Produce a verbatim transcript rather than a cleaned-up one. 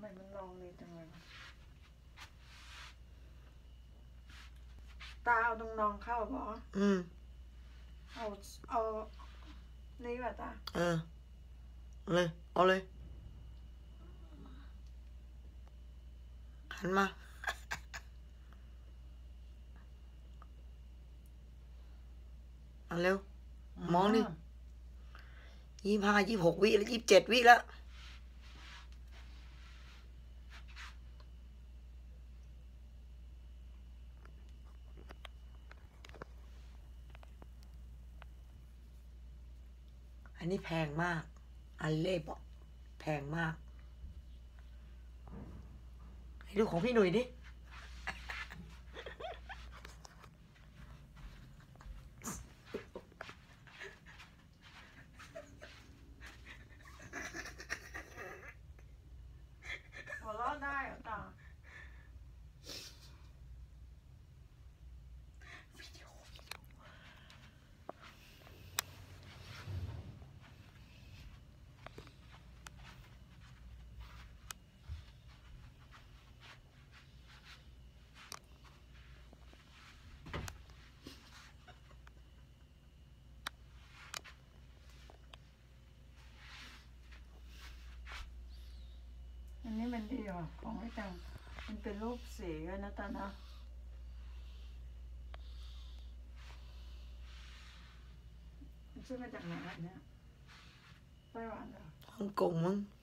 ไมมันลองเลยจังเลยวะตาเอาตรงนองเข้าบออืมเอาเอานี่ว่ะตาเออเลยเอาเลยหันมาเอาเร็วมองดิยี่ห้ายี่หกวิแล้วยี่สิบเจ็ดวิแล้วอันนี้แพงมากอันเล่บอกแพงมากให้ดูของพี่หนุ่ยดิหัวเราะได้เหรอตาอันนี้มันดีว่ะของไอ้จังมันเป็นรูปสีกันนะตานะมันซื้อมาจากไหนเนี่ยไต้หวันเหรอฮ่องกงมั้ง